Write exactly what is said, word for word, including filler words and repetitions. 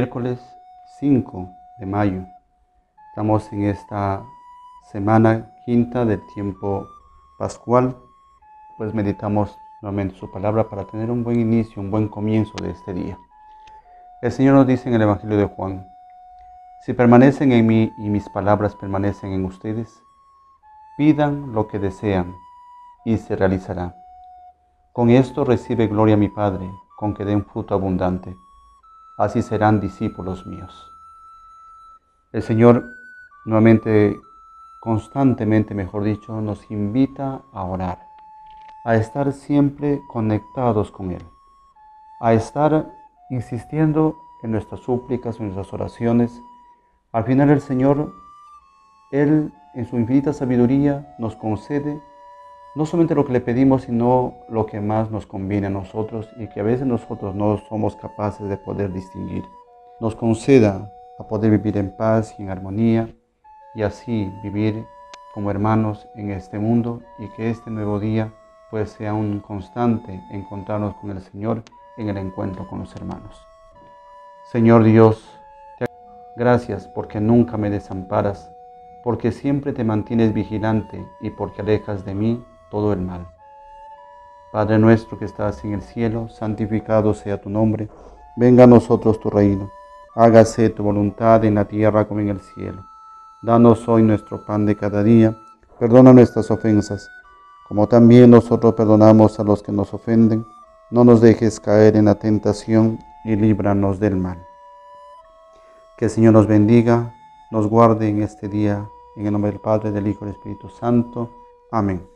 miércoles cinco de mayo. Estamos en esta semana quinta del tiempo pascual, pues meditamos nuevamente su palabra para tener un buen inicio, un buen comienzo de este día. El Señor nos dice en el Evangelio de Juan: si permanecen en mí y mis palabras permanecen en ustedes, pidan lo que desean y se realizará. Con esto recibe gloria mi Padre, con que den fruto abundante. Así serán discípulos míos. El Señor nuevamente, constantemente, mejor dicho, nos invita a orar, a estar siempre conectados con Él, a estar insistiendo en nuestras súplicas, en nuestras oraciones. Al final el Señor, Él en su infinita sabiduría nos concede no solamente lo que le pedimos, sino lo que más nos conviene a nosotros y que a veces nosotros no somos capaces de poder distinguir. Nos conceda a poder vivir en paz y en armonía y así vivir como hermanos en este mundo, y que este nuevo día pues sea un constante encontrarnos con el Señor en el encuentro con los hermanos. Señor Dios, te gracias porque nunca me desamparas, porque siempre te mantienes vigilante y porque alejas de mí todo el mal. Padre nuestro que estás en el cielo, santificado sea tu nombre. Venga a nosotros tu reino. Hágase tu voluntad en la tierra como en el cielo. Danos hoy nuestro pan de cada día. Perdona nuestras ofensas, como también nosotros perdonamos a los que nos ofenden. No nos dejes caer en la tentación y líbranos del mal. Que el Señor nos bendiga, nos guarde en este día. En el nombre del Padre, del Hijo y del Espíritu Santo. Amén.